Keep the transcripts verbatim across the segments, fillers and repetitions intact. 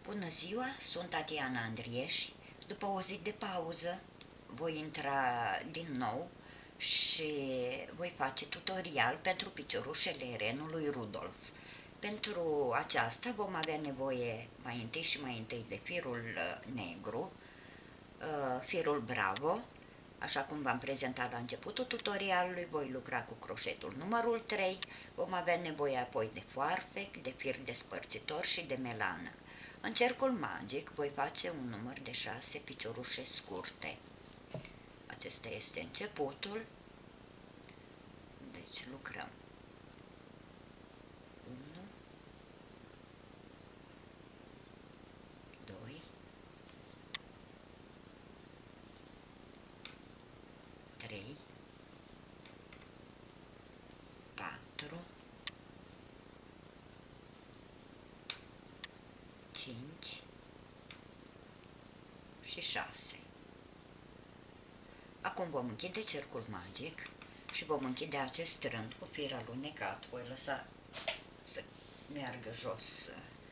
Bună ziua, sunt Tatiana Andrieș. După o zi de pauză, voi intra din nou și voi face tutorial pentru piciorușele renului Rudolf. Pentru aceasta vom avea nevoie mai întâi și mai întâi de firul negru, firul Bravo. Așa cum v-am prezentat la începutul tutorialului, voi lucra cu croșetul numărul trei, vom avea nevoie apoi de foarfec, de fir despărțitor și de melană. În cercul magic voi face un număr de șase piciorușe scurte. Acesta este începutul. Deci lucrăm unu, doi, trei, patru, cinci și șase. Acum vom închide cercul magic și vom închide acest rând cu fir alunecat. Voi lăsa să meargă jos.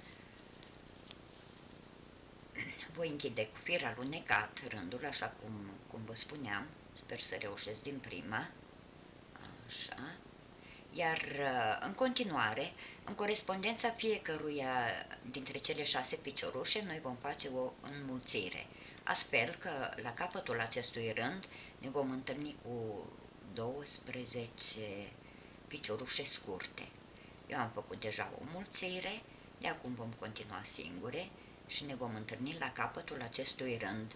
Voi închide cu fir alunecat rândul, așa cum, cum vă spuneam. Sper să reușesc din prima. Așa. Iar în continuare, în corespondența fiecăruia dintre cele șase piciorușe, noi vom face o înmulțire, astfel că la capătul acestui rând ne vom întâlni cu douăsprezece piciorușe scurte. Eu am făcut deja o mulțire, de acum vom continua singure și ne vom întâlni la capătul acestui rând.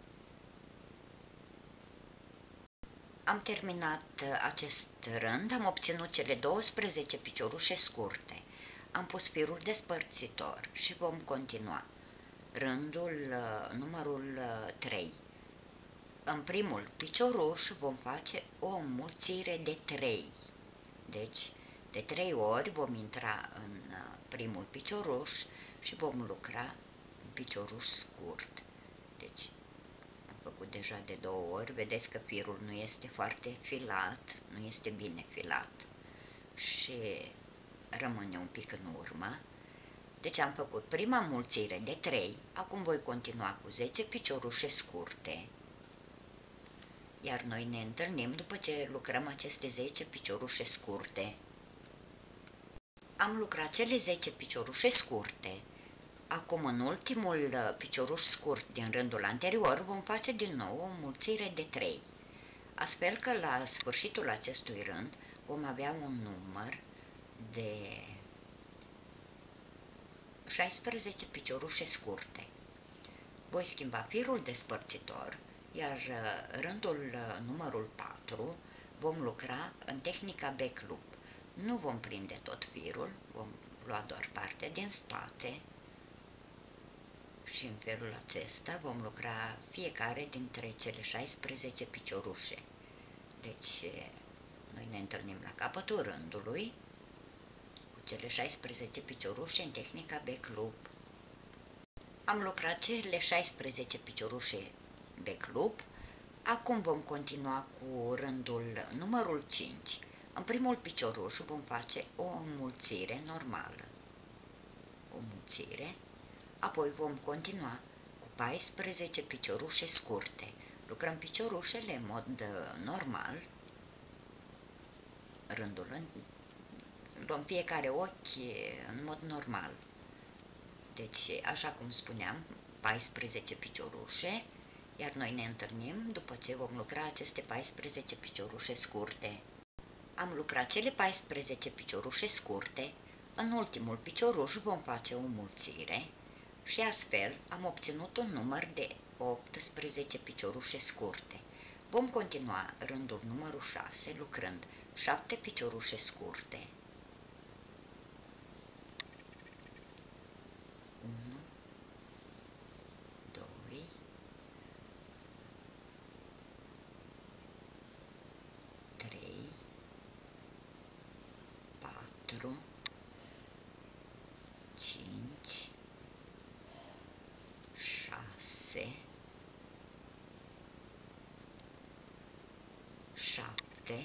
Am terminat acest rând, am obținut cele douăsprezece piciorușe scurte. Am pus firul despărțitor și vom continua. Rândul numărul trei. În primul picioruș vom face o înmulțire de trei. Deci, de trei ori vom intra în primul picioruș și vom lucra un picioruș scurt. Deci, am făcut deja de două ori, vedeți că firul nu este foarte filat, nu este bine filat și rămâne un pic în urmă. Deci am făcut prima înmulțire de trei, acum voi continua cu zece piciorușe scurte. Iar noi ne întâlnim după ce lucrăm aceste zece piciorușe scurte. Am lucrat cele zece piciorușe scurte. Acum, în ultimul picioruș scurt din rândul anterior, vom face din nou o înmulțire de trei. Astfel că la sfârșitul acestui rând vom avea un număr de șaisprezece piciorușe scurte. Voi schimba firul despărțitor, iar rândul numărul patru vom lucra în tehnica back loop. Nu vom prinde tot firul, vom lua doar partea din spate și în felul acesta vom lucra fiecare dintre cele șaisprezece piciorușe. Deci, noi ne întâlnim la capătul rândului cu cele șaisprezece piciorușe în tehnica back loop. Am lucrat cele șaisprezece piciorușe back loop. Acum vom continua cu rândul numărul cinci. În primul picioruș vom face o înmulțire normală. O înmulțire. Apoi vom continua cu paisprezece piciorușe scurte. Lucrăm piciorușele în mod normal. Rândul în... luăm fiecare ochi în mod normal. Deci, așa cum spuneam, paisprezece piciorușe, iar noi ne întâlnim după ce vom lucra aceste paisprezece piciorușe scurte. Am lucrat cele paisprezece piciorușe scurte, în ultimul picioruș vom face o înmulțire și astfel am obținut un număr de optsprezece piciorușe scurte. Vom continua rândul numărul șase lucrând șapte piciorușe scurte. unu, doi, trei, patru, cinci, șase, șapte.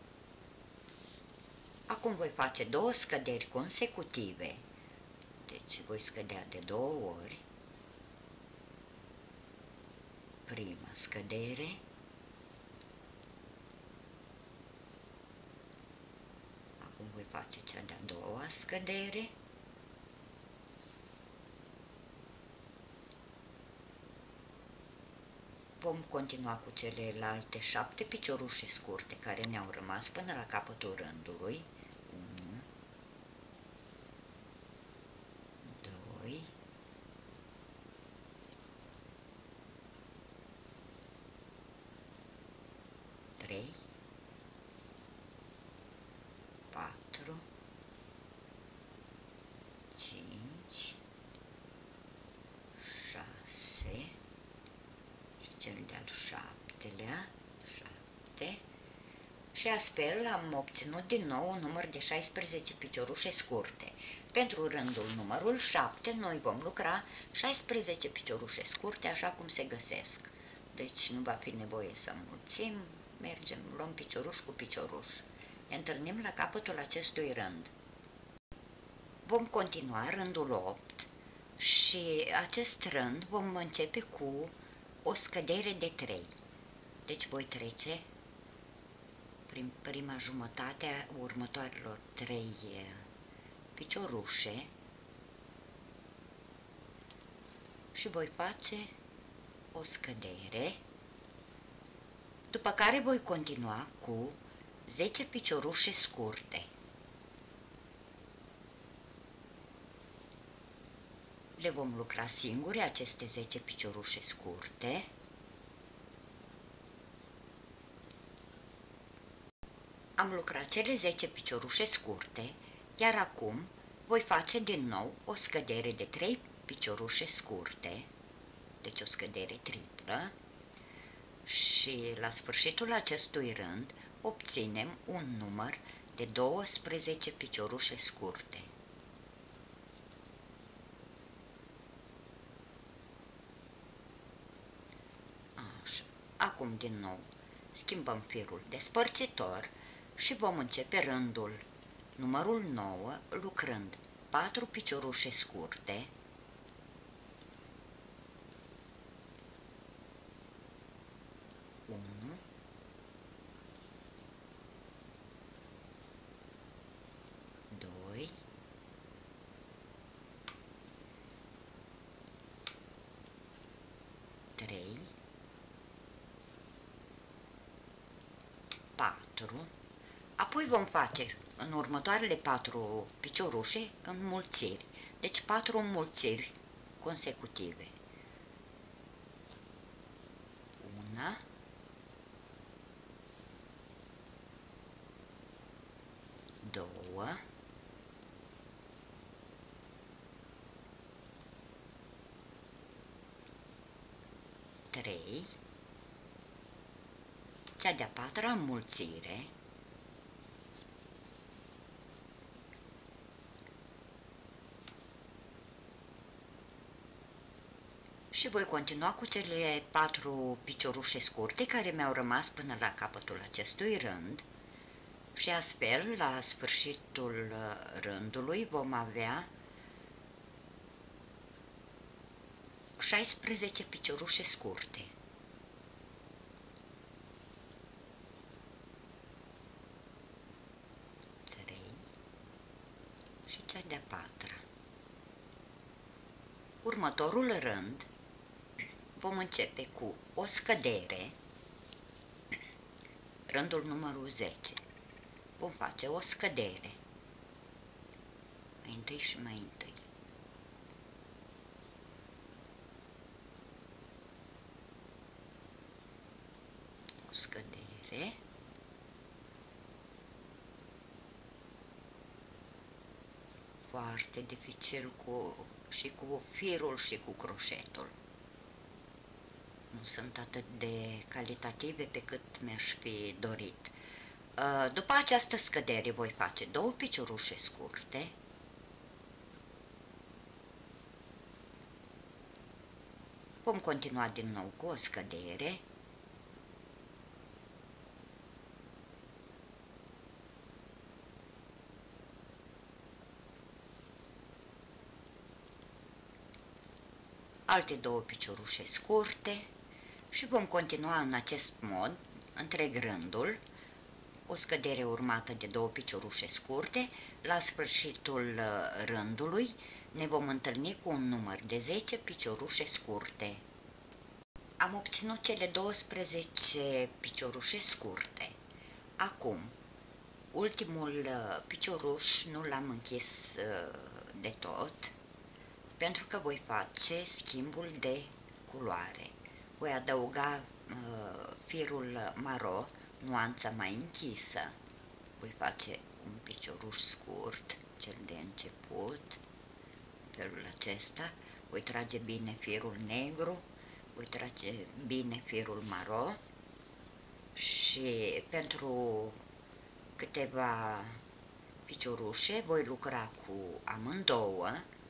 Acum voi face două scăderi consecutive. Deci și voi scădea de două ori. Prima scădere, acum voi face cea de-a doua scădere, vom continua cu celelalte șapte piciorușe scurte care ne-au rămas până la capătul rândului. unu, doi, trei, patru, cinci, șase și cel de-al șaptelea, șapte, și astfel am obținut din nou un număr de șaisprezece piciorușe scurte. Pentru rândul numărul șapte noi vom lucra șaisprezece piciorușe scurte așa cum se găsesc. Deci nu va fi nevoie să înmulțim, mergem, luăm picioruș cu picioruș. Ne întâlnim la capătul acestui rând. Vom continua rândul opt și acest rând vom începe cu o scădere de trei. Deci voi trece prin prima jumătate a următoarelor trei piciorușe și voi face o scădere, după care voi continua cu zece piciorușe scurte. Le vom lucra singure aceste zece piciorușe scurte. Am lucrat cele zece piciorușe scurte, iar acum voi face din nou o scădere de trei piciorușe scurte, deci o scădere triplă, și la sfârșitul acestui rând obținem un număr de douăsprezece piciorușe scurte. Așa. Acum din nou schimbăm firul despărțitor și vom începe rândul numărul nouă lucrând patru piciorușe scurte, unu, doi, trei, patru, apoi vom face în următoarele patru piciorușe înmulțiri, deci patru înmulțiri consecutive. Una, două, trei, cea de-a patra înmulțire, și voi continua cu cele patru piciorușe scurte care mi-au rămas până la capătul acestui rând și astfel, la sfârșitul rândului, vom avea șaisprezece piciorușe scurte. trei și cea de-a patra. Următorul rând vom începe cu o scădere, rândul numărul zece. Vom face o scădere, mai întâi și mai întâi. O scădere, foarte dificil cu, și cu firul și cu croșetul. Nu sunt atât de calitative pe cât mi-aș fi dorit. După această scădere voi face două piciorușe scurte, vom continua din nou cu o scădere, alte două piciorușe scurte și vom continua în acest mod întreg rândul, o scădere urmată de două piciorușe scurte. La sfârșitul rândului ne vom întâlni cu un număr de zece piciorușe scurte. Am obținut cele douăsprezece piciorușe scurte. Acum, ultimul picioruș nu l-am închis de tot, pentru că voi face schimbul de culoare. Voi adăuga uh, firul maro, nuanța mai închisă. Voi face un picioruș scurt, cel de început, în felul acesta. Voi trage bine firul negru, voi trage bine firul maro și pentru câteva piciorușe voi lucra cu amândouă,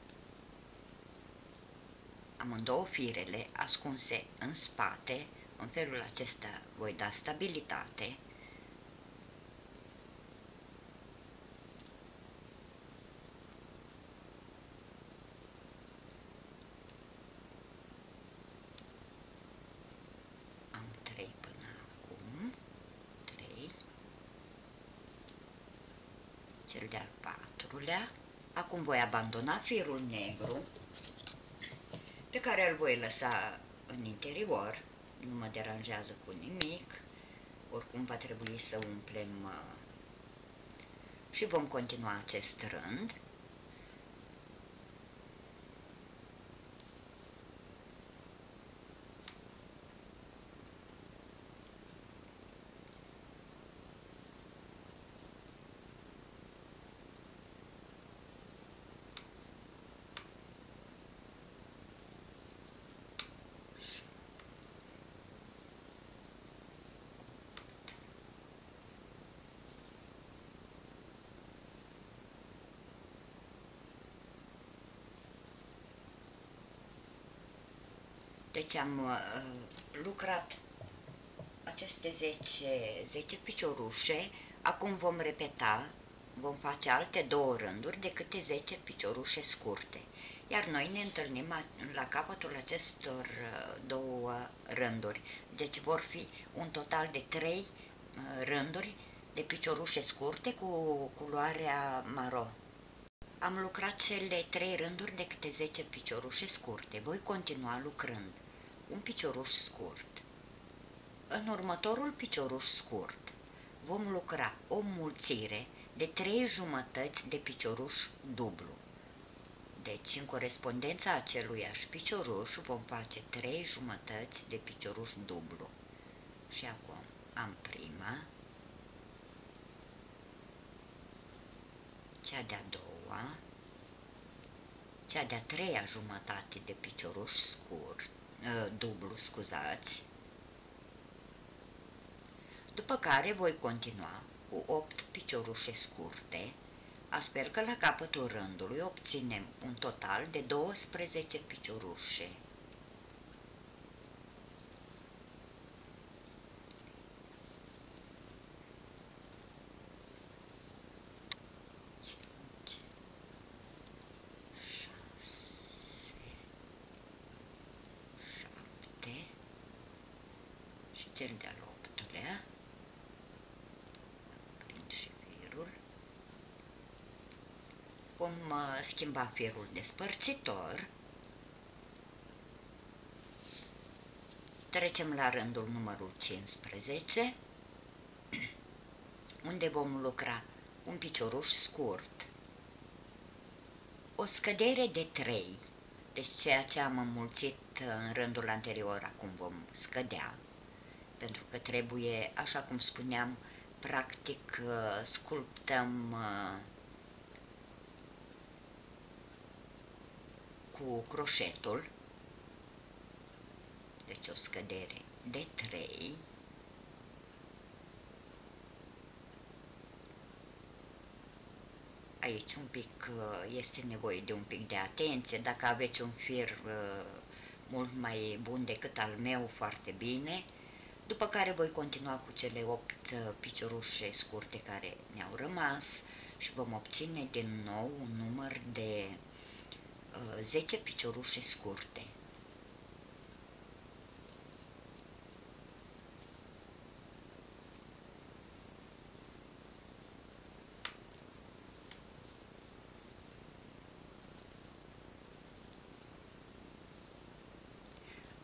amândouă firele ascunse în spate. În felul acesta voi da stabilitate. Am trei până acum, trei, cel de-al patrulea. Acum voi abandona firul negru, pe care îl voi lăsa în interior, nu mă deranjează cu nimic, oricum va trebui să umplem și vom continua acest rând. Deci am uh, lucrat aceste zece, zece piciorușe, acum vom repeta, vom face alte două rânduri de câte zece piciorușe scurte. Iar noi ne întâlnim la capătul acestor două rânduri. Deci vor fi un total de trei rânduri de piciorușe scurte cu culoarea maro. Am lucrat cele trei rânduri de câte zece piciorușe scurte. Voi continua lucrând un picioruș scurt. În următorul picioruș scurt vom lucra o mulțire de trei jumătăți de picioruș dublu. Deci, în corespondența aceluiași picioruș, vom face trei jumătăți de picioruș dublu. Și acum am prima, cea de-a doua, cea de-a treia jumătate de picioruș scurt, dublu, scuzați, după care voi continua cu opt piciorușe scurte, astfel că la capătul rândului obținem un total de douăsprezece piciorușe. cinci, șase, șapte și cel de-al optulea. Prind și firul. Vom schimba firul despărțitor. Trecem la rândul numărul cincisprezece, unde vom lucra un picioruș scurt, o scădere de trei, deci ceea ce am înmulțit în rândul anterior, acum vom scădea, pentru că trebuie, așa cum spuneam, practic sculptăm cu croșetul, deci o scădere de trei, aici un pic este nevoie de un pic de atenție. Dacă aveți un fir mult mai bun decât al meu, foarte bine. După care voi continua cu cele opt piciorușe scurte care ne-au rămas și vom obține din nou un număr de zece piciorușe scurte.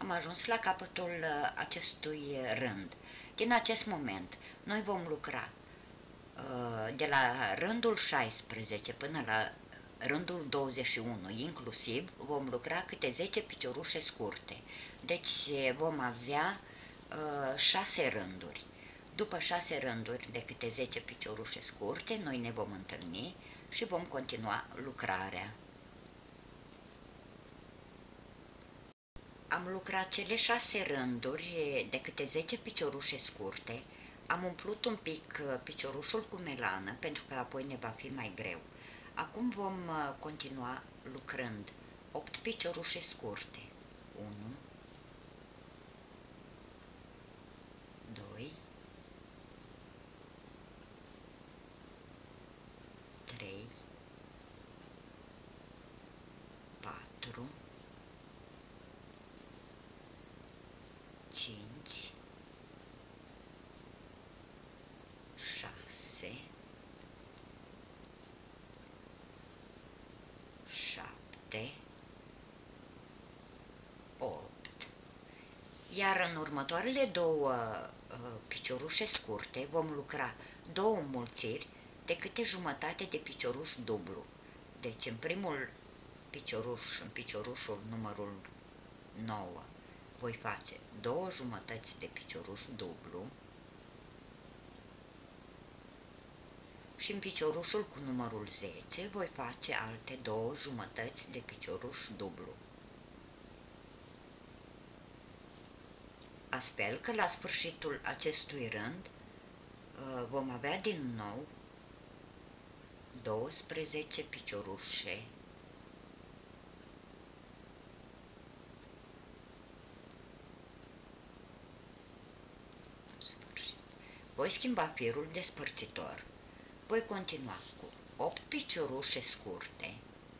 Am ajuns la capătul acestui rând. Din acest moment, noi vom lucra de la rândul șaisprezece până la rândul douăzeci și unu, inclusiv, vom lucra câte zece piciorușe scurte. Deci vom avea șase rânduri. După șase rânduri de câte zece piciorușe scurte, noi ne vom întâlni și vom continua lucrarea. Am lucrat cele șase rânduri de câte zece piciorușe scurte, am umplut un pic piciorușul cu melană, pentru că apoi ne va fi mai greu. Acum vom continua lucrând opt piciorușe scurte. unu, doi, trei, patru, cinci, șase, șapte, opt. Iar în următoarele două uh, piciorușe scurte vom lucra două înmulțiri de câte jumătate de picioruș dublu. Deci în primul picioruș, în piciorușul numărul nouă, voi face două jumătăți de picioruș dublu și în piciorușul cu numărul zece voi face alte două jumătăți de picioruș dublu. Astfel că la sfârșitul acestui rând vom avea din nou douăsprezece piciorușe voi schimba firul despărțitor. Voi continua cu opt piciorușe scurte,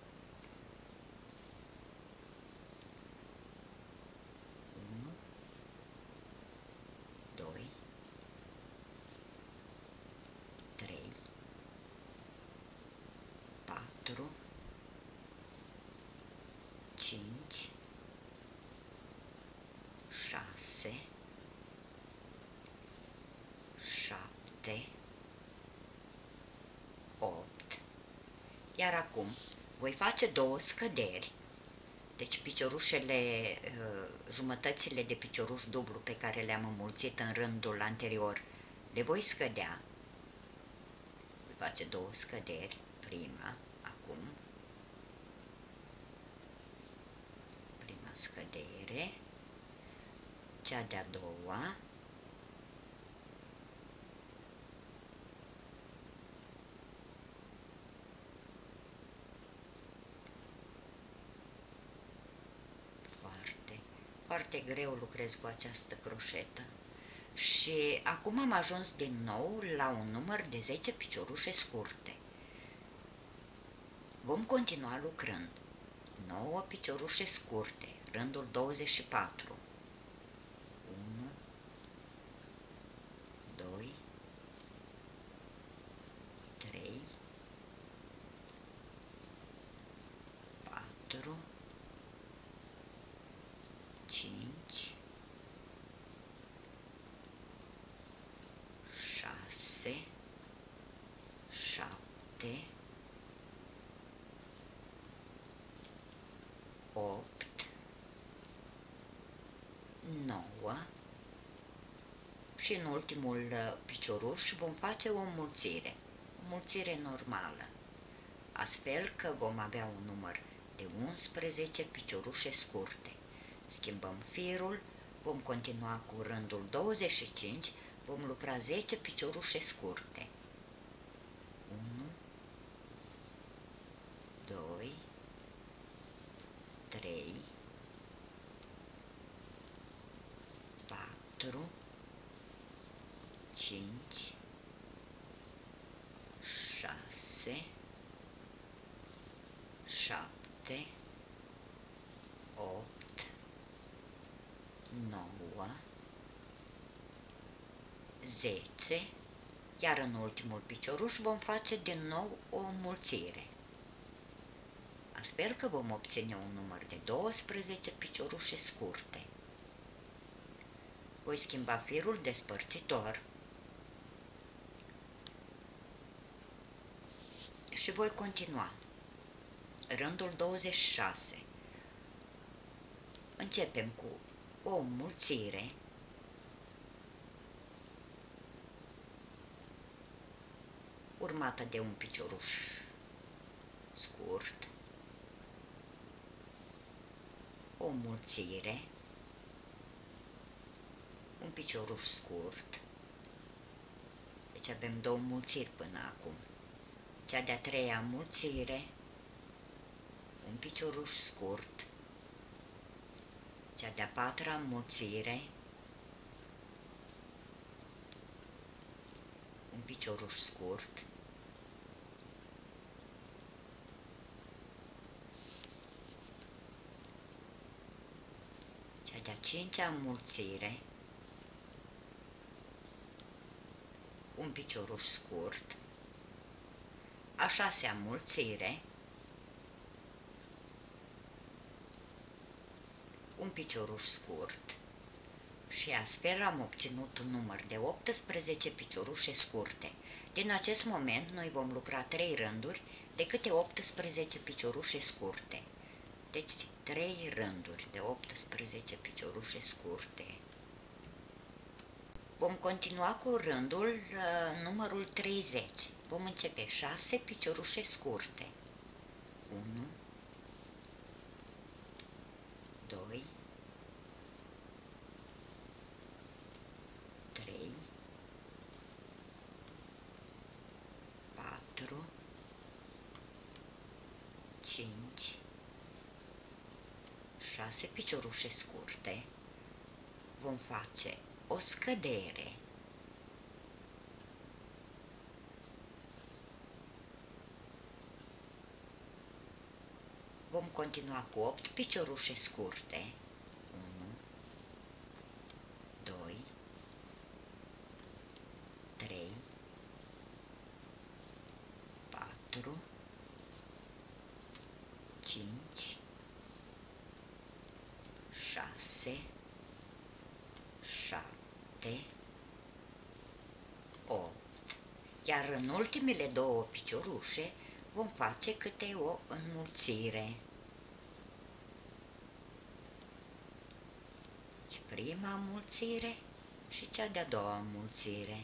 unu, doi, trei, patru, cinci, șase, șapte, opt. Iar acum voi face două scăderi. Deci piciorușele, jumătățile de picioruș dublu pe care le-am înmulțit în rândul anterior, le voi scădea. Voi face două scăderi, prima, acum, prima scădere, cea de-a doua, foarte greu lucrez cu această croșetă. Și acum am ajuns din nou la un număr de zece piciorușe scurte. Vom continua lucrând. nouă piciorușe scurte, rândul douăzeci și patru. unu, doi, trei, patru, cinci, șase, șapte, opt, nouă și în ultimul picioruș vom face o înmulțire, o înmulțire normală, astfel că vom avea un număr de unsprezece piciorușe scurte. Schimbăm firul, vom continua cu rândul douăzeci și cinci, vom lucra zece piciorușe scurte. unu, doi, trei, patru, cinci, șase, șapte, opt, nouă, zece, iar în ultimul picioruș vom face din nou o înmulțire. Astfel că vom obține un număr de douăsprezece piciorușe scurte. Voi schimba firul despărțitor și voi continua. Rândul douăzeci și șase. Începem cu o înmulțire, urmată de un picioruș scurt, o înmulțire, un picioruș scurt. Deci avem două înmulțiri până acum. Cea de-a treia înmulțire, un picioruș scurt, cea de-a patra înmulțire, un picioruș scurt, cea de-a cincea înmulțire, un picioruș scurt, a șasea înmulțire, un picioruș scurt și astfel am obținut un număr de optsprezece piciorușe scurte. Din acest moment noi vom lucra trei rânduri de câte optsprezece piciorușe scurte. Deci trei rânduri de optsprezece piciorușe scurte. Vom continua cu rândul uh, numărul treizeci. Vom începe șase piciorușe scurte. unu, doi, trei, patru, cinci, șase piciorușe scurte. Vom face o scădere. Vom continua cu opt piciorușe scurte. unu, doi, trei, patru, cinci, șase, șapte, opt. Iar în ultimele două piciorușe vom face câte o înmulțire. Deci prima înmulțire și cea de-a doua înmulțire.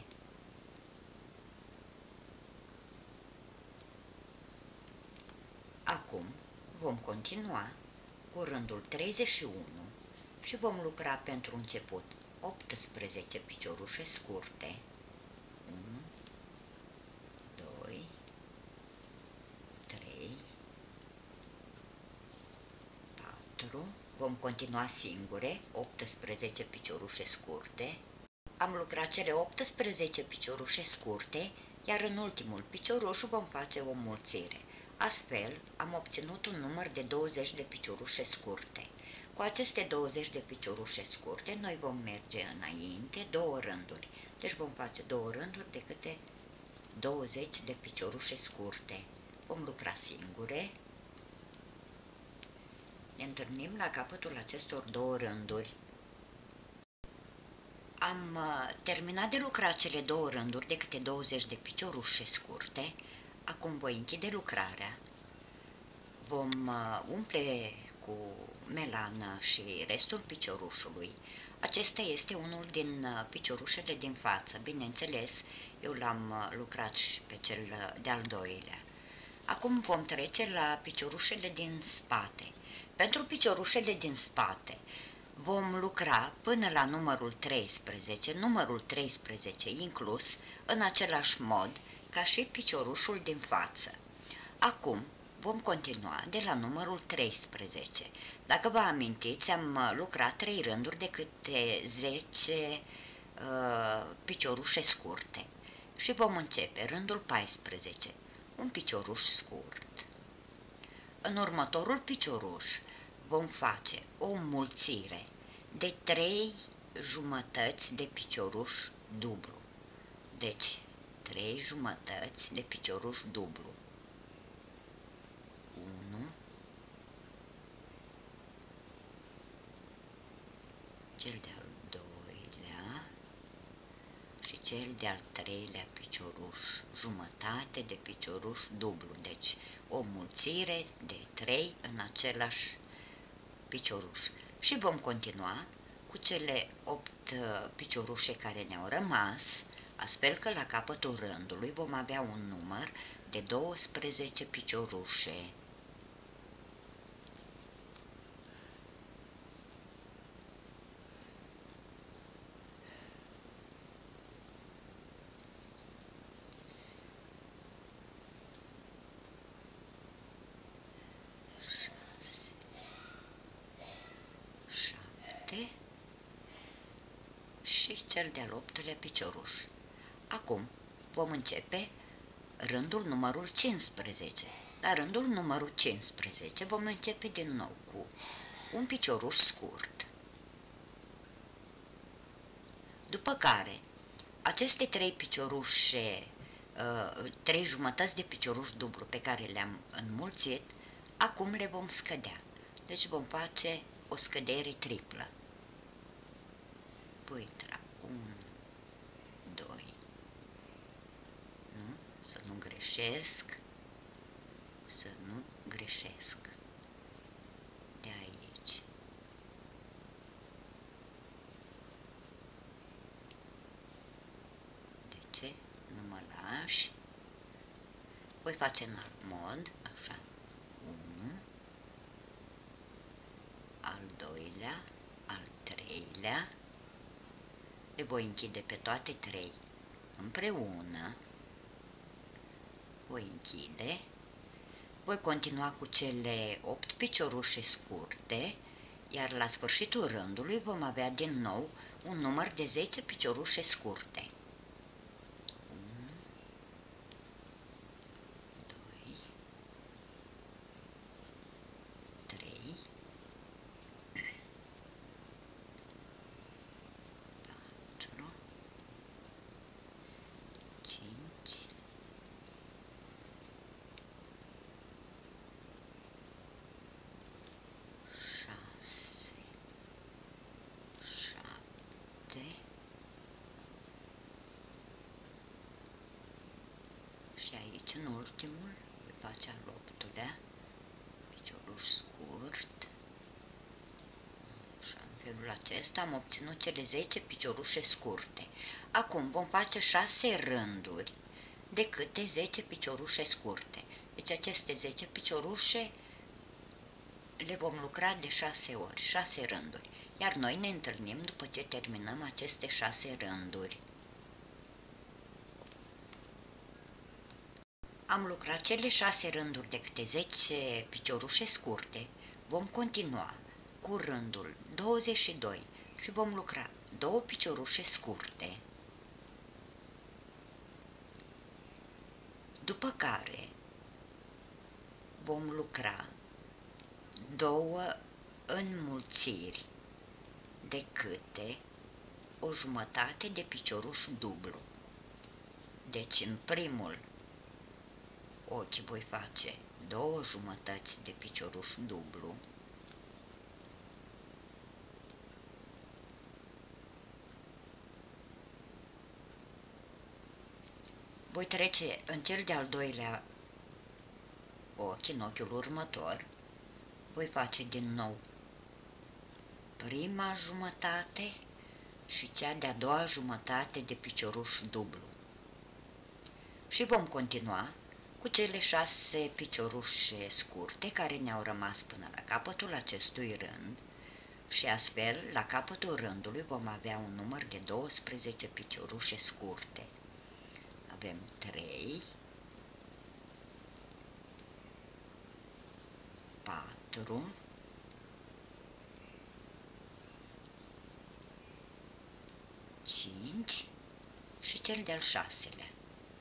Acum vom continua cu rândul treizeci și unu și vom lucra pentru început optsprezece piciorușe scurte. unu, doi, trei, patru. Vom continua singure, optsprezece piciorușe scurte. Am lucrat cele optsprezece piciorușe scurte, iar în ultimul picioruș vom face o înmulțire. Astfel, am obținut un număr de douăzeci de piciorușe scurte. Cu aceste douăzeci de piciorușe scurte, noi vom merge înainte două rânduri. Deci vom face două rânduri de câte douăzeci de piciorușe scurte. Vom lucra singure. Ne întâlnim la capătul acestor două rânduri. Am terminat de lucrat cele două rânduri de câte douăzeci de piciorușe scurte. Acum voi închide lucrarea. Vom umple cu melană și restul piciorușului. Acesta este unul din piciorușele din față. Bineînțeles, eu l-am lucrat și pe cel de-al doilea. Acum vom trece la piciorușele din spate. Pentru piciorușele din spate vom lucra până la numărul treisprezece, numărul treisprezece inclus, în același mod ca și piciorușul din față. Acum vom continua de la numărul treisprezece. Dacă vă amintiți, am lucrat trei rânduri de câte zece uh, piciorușe scurte și vom începe rândul paisprezece, un picioruș scurt. În următorul picioruș vom face o înmulțire de trei jumătăți de picioruș dublu. Deci, trei jumătăți de picioruș dublu. unu, cel de-al doilea, cel de-al treilea picioruș, jumătate de picioruș dublu, deci o mulțire de trei în același picioruș. Și vom continua cu cele opt piciorușe care ne-au rămas, astfel că la capătul rândului vom avea un număr de douăsprezece piciorușe. Și cel de-al optulea picioruș. Acum vom începe rândul numărul cincisprezece. La rândul numărul cincisprezece vom începe din nou cu un picioruș scurt. După care, aceste trei piciorușe, trei jumătăți de picioruș dublu pe care le-am înmulțit, acum le vom scădea. Deci vom face o scădere triplă. Voi intra unu, doi, nu? Să nu greșesc, să nu greșesc, de aici. De ce nu mă lași? Voi face în alt mod, așa, unu, al doilea, al treilea, le voi închide pe toate trei împreună, voi închide, voi continua cu cele opt piciorușe scurte, iar la sfârșitul rândului vom avea din nou un număr de zece piciorușe scurte. unu, doi, trei, patru, cinci, șase, șapte și aici în ultimul voi face al optulea picioruș scurt. Și în felul acesta am obținut cele zece piciorușe scurte. Acum vom face șase rânduri de câte zece piciorușe scurte. Deci aceste zece piciorușe le vom lucra de șase ori, șase rânduri. Iar noi ne întâlnim după ce terminăm aceste șase rânduri. Am lucrat cele șase rânduri de câte zece piciorușe scurte. Vom continua cu rândul douăzeci și doi și vom lucra două piciorușe scurte. După care vom lucra două înmulțiri de câte o jumătate de picioruș dublu. Deci în primul ochi voi face două jumătăți de picioruș dublu. Voi trece în cel de-al doilea ochi, în ochiul următor, voi face din nou prima jumătate și cea de-a doua jumătate de picioruș dublu. Și vom continua cu cele șase piciorușe scurte care ne-au rămas până la capătul acestui rând și astfel, la capătul rândului vom avea un număr de douăsprezece piciorușe scurte. Avem trei, patru, cinci și cel de-al șaselea.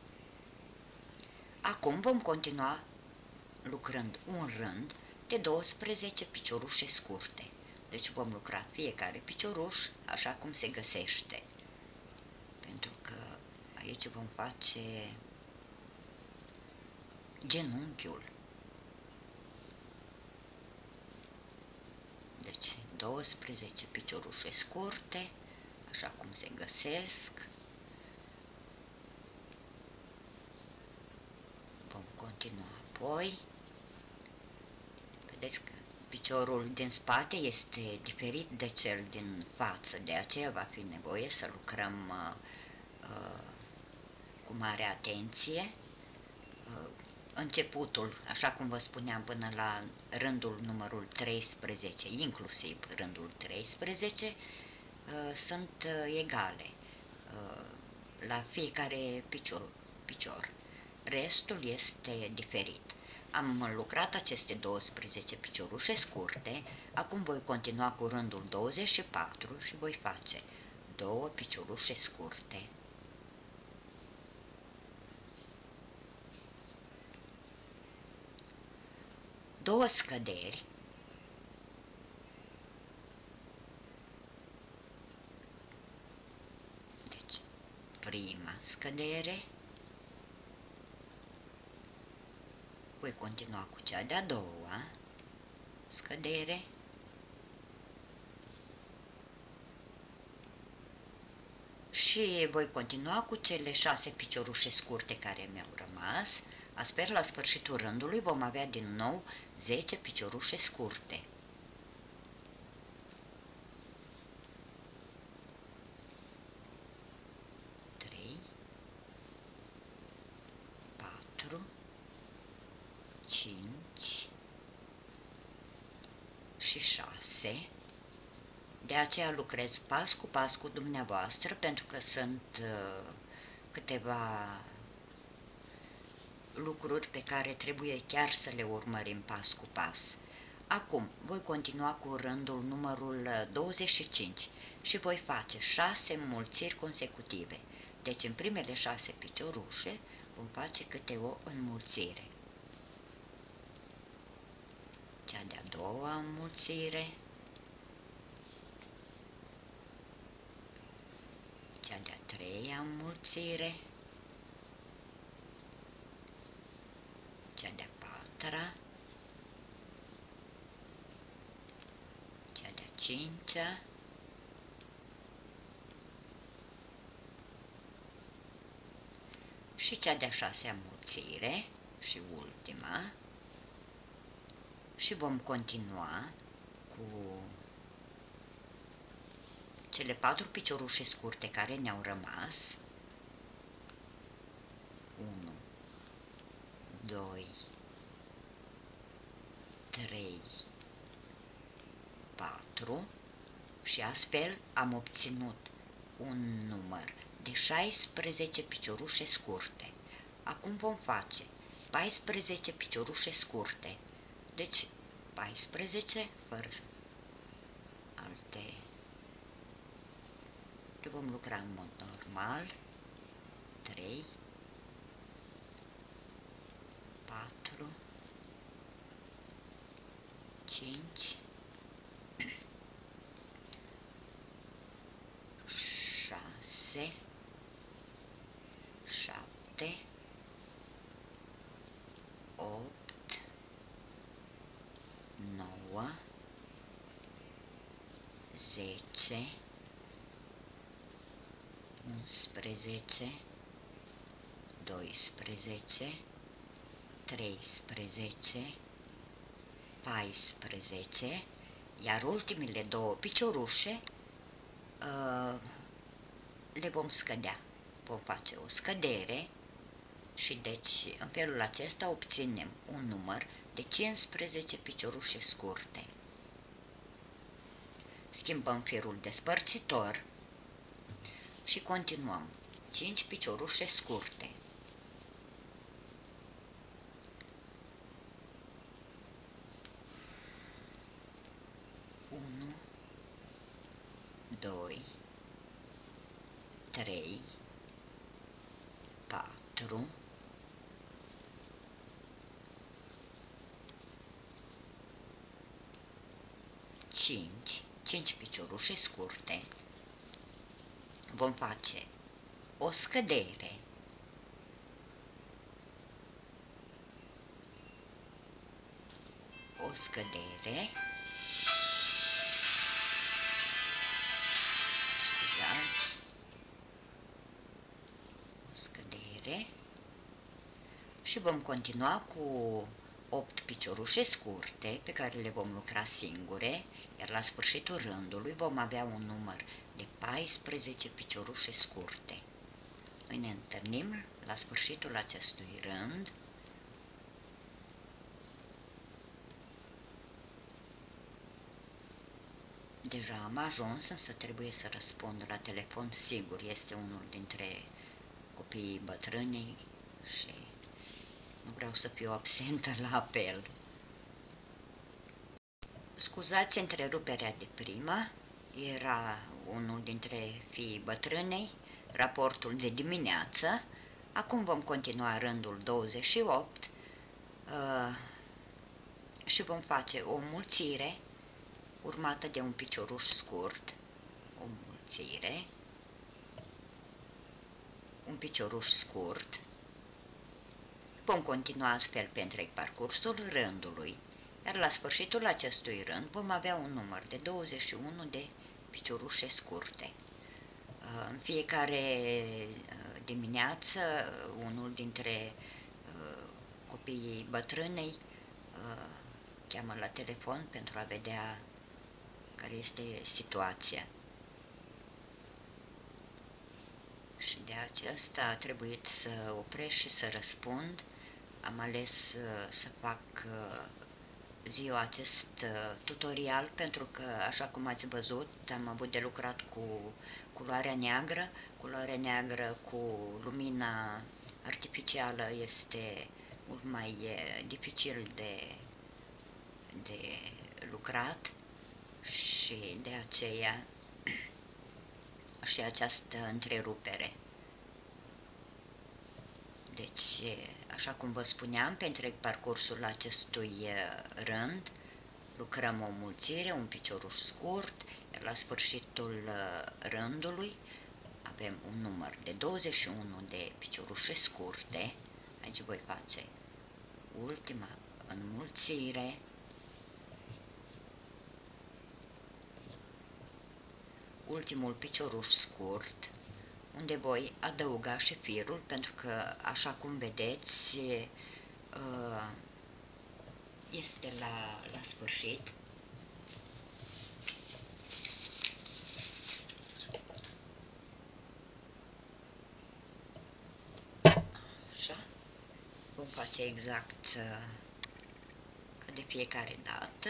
Acum vom continua lucrând un rând de douăsprezece piciorușe scurte. Deci vom lucra fiecare picioruș așa cum se găsește. Pentru că aici vom face genunchiul. Deci douăsprezece piciorușe scurte, așa cum se găsesc. Apoi, vedeți că piciorul din spate este diferit de cel din față, de aceea va fi nevoie să lucrăm uh, uh, cu mare atenție. Uh, începutul, așa cum vă spuneam, până la rândul numărul treisprezece, inclusiv rândul treisprezece, uh, sunt uh, egale uh, la fiecare picior, picior. Restul este diferit. Am lucrat aceste douăsprezece piciorușe scurte, acum voi continua cu rândul douăzeci și patru și voi face două piciorușe scurte, două scăderi, deci prima scădere, voi continua cu cea de-a doua scădere, și voi continua cu cele șase piciorușe scurte care mi-au rămas, astfel la sfârșitul rândului vom avea din nou zece piciorușe scurte. trei, patru, cinci și șase. De aceea lucrez pas cu pas cu dumneavoastră, pentru că sunt uh, câteva lucruri pe care trebuie chiar să le urmărim pas cu pas. Acum voi continua cu rândul numărul douăzeci și cinci și voi face șase înmulțiri consecutive. Deci în primele șase piciorușe vom face câte o înmulțire. Cea de-a doua înmulțire, cea de-a treia înmulțire, cea de-a patra, cea de-a cincea, și cea de-a șasea înmulțire și ultima, și vom continua cu cele patru piciorușe scurte care ne-au rămas. unu, doi, trei, patru și astfel am obținut un număr de șaisprezece piciorușe scurte. Acum vom face paisprezece piciorușe scurte, deci paisprezece fără alte. Le vom lucra în mod normal. trei, patru, cinci, șase, șapte, opt, nouă, zece, unsprezece, doisprezece, treisprezece, paisprezece, iar ultimele două piciorușe uh, le vom scădea. Vom face o scădere și deci în felul acesta obținem un număr de cincisprezece piciorușe scurte. Schimbăm firul despărțitor și continuăm. cinci piciorușe scurte. unu, doi, trei, patru, cinci, cinci piciorușe scurte. Vom face o scădere, o scădere, scuzați, o scădere și și vom continua cu opt piciorușe scurte pe care le vom lucra singure, iar la sfârșitul rândului vom avea un număr de paisprezece piciorușe scurte. Noi ne întâlnim la sfârșitul acestui rând. Deja am ajuns, însă trebuie să răspund la telefon. Sigur, este unul dintre copiii bătrânii și nu vreau să fiu absentă la apel. Scuzați întreruperea de prima, era unul dintre fiii bătrânei, raportul de dimineață. Acum vom continua rândul douăzeci și opt uh, și vom face o mulțire urmată de un picioruș scurt, o mulțire, un picioruș scurt. Vom continua astfel pe întreg parcursul rândului, iar la sfârșitul acestui rând vom avea un număr de douăzeci și unu de piciorușe scurte. În fiecare dimineață, unul dintre copiii bătrânei cheamă la telefon pentru a vedea care este situația. Și de aceasta a trebuit să opresc și să răspund. Am ales să fac ziua acest tutorial pentru că, așa cum ați văzut, am avut de lucrat cu culoarea neagră. Culoarea neagră cu lumina artificială este mult mai dificil de, de lucrat și de aceea și această întrerupere. Deci, așa cum vă spuneam, pe întreg parcursul acestui rând lucrăm o mulțire, un picioruș scurt, iar la sfârșitul rândului avem un număr de douăzeci și unu de piciorușe scurte. Aici voi face ultima înmulțire, ultimul picioruș scurt, unde voi adăuga și firul, pentru că, așa cum vedeți, este la, la sfârșit. Așa. Vom face exact ca de fiecare dată.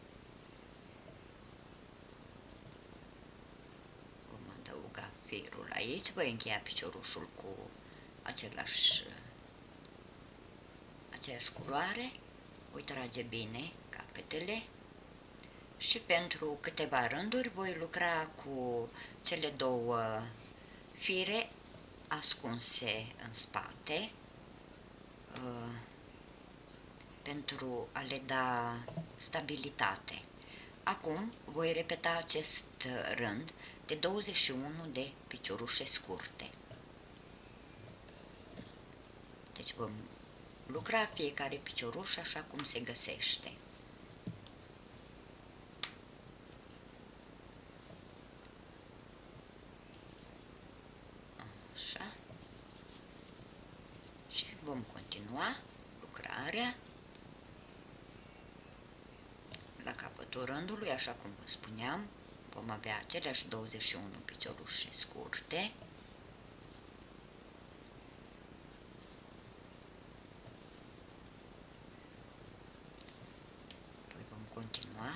Firul aici, voi încheia piciorușul cu același, aceeași culoare, voi trage bine capetele și pentru câteva rânduri voi lucra cu cele două fire ascunse în spate uh, pentru a le da stabilitate. Acum voi repeta acest rând de douăzeci și unu de piciorușe scurte. Deci vom lucra fiecare picioruș așa cum se găsește. Așa. Și vom continua lucrarea la capătul rândului, așa cum vă spuneam. Vom avea aceleași douăzeci și unu piciorușe scurte. Apoi vom continua.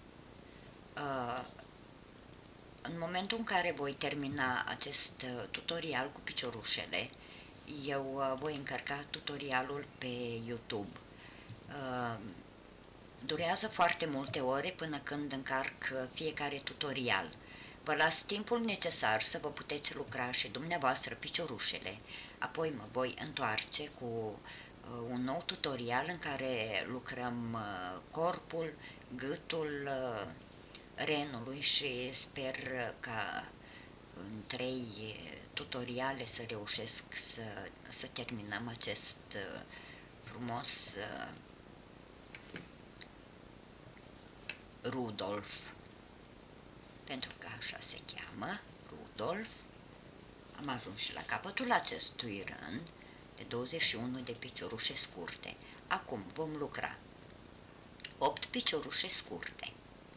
În momentul în care voi termina acest tutorial cu piciorușele, eu voi încărca tutorialul pe YouTube. Durează foarte multe ore până când încarc fiecare tutorial. Vă las timpul necesar să vă puteți lucra și dumneavoastră piciorușele. Apoi mă voi întoarce cu un nou tutorial în care lucrăm corpul, gâtul renului și sper ca în trei tutoriale să reușesc să, să terminăm acest frumos Rudolf, pentru că așa se cheamă, Rudolf. Am ajuns și la capătul acestui rând. de douăzeci și unu de piciorușe scurte. Acum vom lucra opt piciorușe scurte.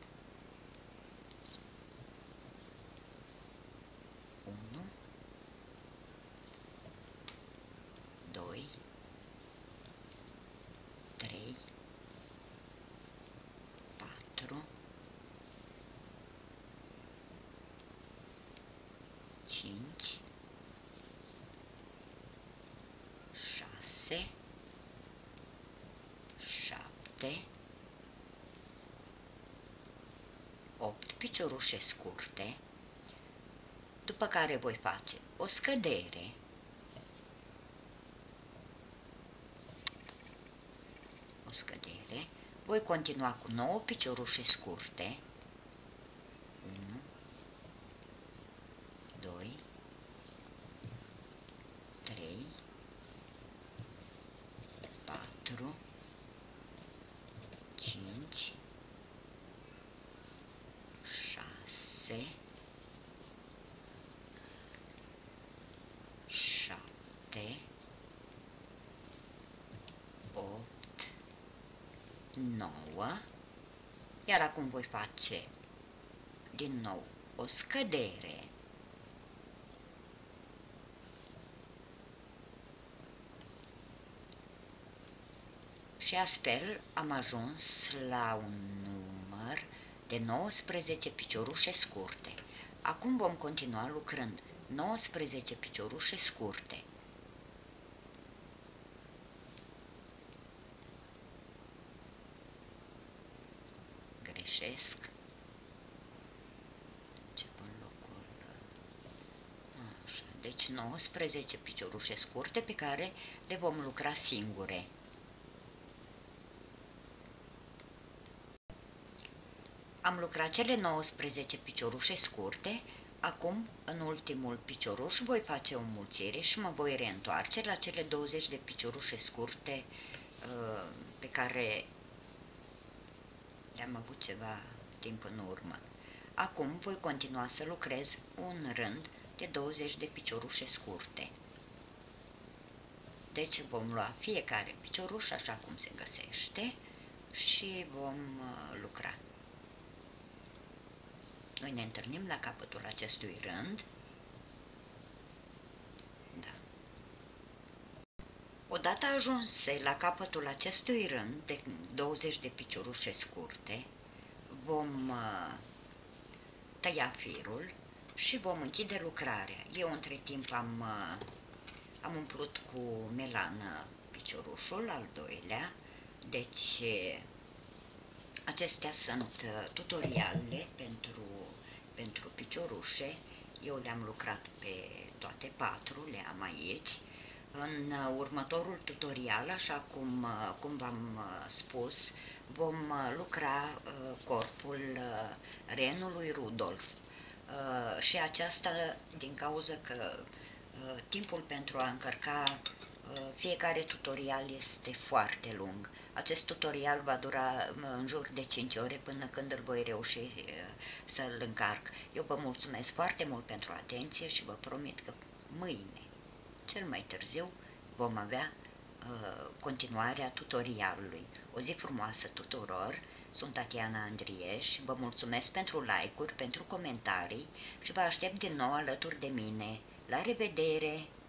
unu, doi, trei, patru, cinci, șase, șapte, opt piciorușe scurte, după care voi face o scădere, o scădere, voi continua cu nouă piciorușe scurte, unu, doi, trei, patru, cinci, șase, șapte, opt, nouă, iar acum voi face din nou o scădere, și astfel am ajuns la un număr de nouăsprezece piciorușe scurte. Acum vom continua lucrând nouăsprezece piciorușe scurte. Greșesc. Ce pun locul? Așa. Deci nouăsprezece piciorușe scurte pe care le vom lucra singure. Am lucrat cele nouăsprezece piciorușe scurte, acum în ultimul picioruș voi face o mulțire și mă voi reîntoarce la cele douăzeci de piciorușe scurte uh, pe care le-am avut ceva timp în urmă. Acum voi continua să lucrez un rând de douăzeci de piciorușe scurte. Deci vom lua fiecare picioruș așa cum se găsește și vom uh, lucra. Noi ne întâlnim la capătul acestui rând. Da. Odată ajunse la capătul acestui rând de douăzeci de piciorușe scurte, vom uh, tăia firul și vom închide lucrarea. Eu între timp am, uh, am umplut cu melană piciorușul al doilea, deci acestea sunt uh, tutorialele pentru pentru piciorușe. Eu le-am lucrat pe toate patru, le am aici. În următorul tutorial, așa cum, cum v-am spus, vom lucra corpul renului Rudolf. Și aceasta din cauza că timpul pentru a încărca fiecare tutorial este foarte lung. Acest tutorial va dura în jur de cinci ore până când îl voi reuși să-l încarc. Eu vă mulțumesc foarte mult pentru atenție și vă promit că mâine, cel mai târziu, vom avea uh, continuarea tutorialului. O zi frumoasă tuturor! Sunt Tatiana Andrieș, vă mulțumesc pentru like-uri, pentru comentarii și vă aștept din nou alături de mine. La revedere!